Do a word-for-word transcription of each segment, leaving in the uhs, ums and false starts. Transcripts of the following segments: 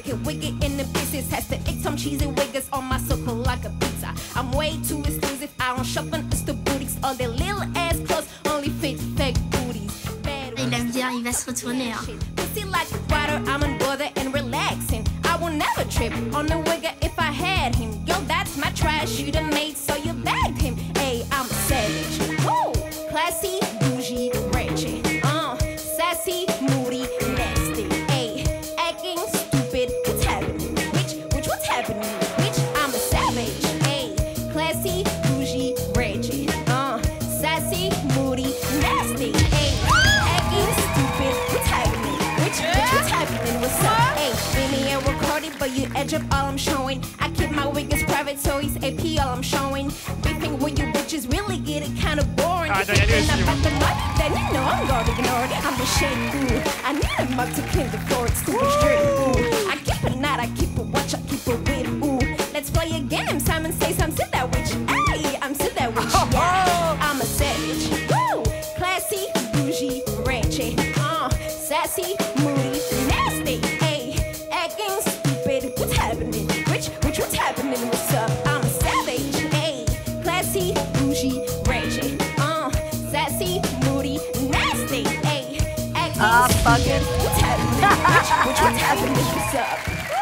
hit wicked in the business. Has to eat some cheesy wiggers on my circle like a pizza. I'm way too exclusive. I don't shop on Insta booties. All their little ass clothes only fit fake booties. Il aime bien, il va se retourner. Hein. Pussy like water, I'm unbothered and relaxing. I will never trip on the wigger if I had him. Yo, that's my trash you done made, so you bagged him. Hey, I'm a savage. Woo! Classy, bougie, ratchet. Uh, sassy, moody, nasty. Hey, acting stupid. What's happening? Which, which, what's happening? Which, I'm a savage. Hey, classy, bougie, ratchet. Uh, sassy, moody, nasty. Hey, acting stupid. What's happening? Which, which, what's happening? What's up? Hey, Vinny and recorded, but you edge up all I'm showing. I keep my wiggers private, so he's A P all I'm showing. Beefing with you bitches really get it kind of boring. Ah, if you're about the money, then you know I'm gonna ignore it. I'm a shade, ooh. I need a mug to clean the floor, it's super straight, ooh. I keep a knot, I keep a watch, I keep a whip, ooh. Let's play a game, Simon says I'm sit that witch. Hey, I'm sit that witch, yeah. I'm a savage, woo. Classy, bougie, ratchet, uh, sassy, moody, nasty, hey, acting stupid. What's happening? Which, which, what's happening? What's up? I'm a savage, hey, classy, bougie, ratchet, uh, sassy, moody, nasty, hey, acting Ah, fuck stupid. it. What's happening? Which, which, what's happening? What's up?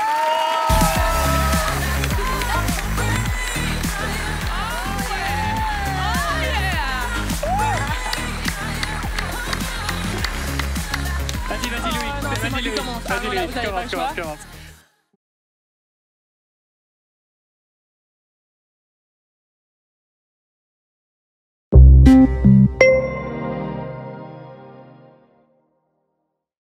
Vas-y, vas-y, Louis. Vas-y, Louis. Vas-y, Louis. Commence, commence, commence. Thank you.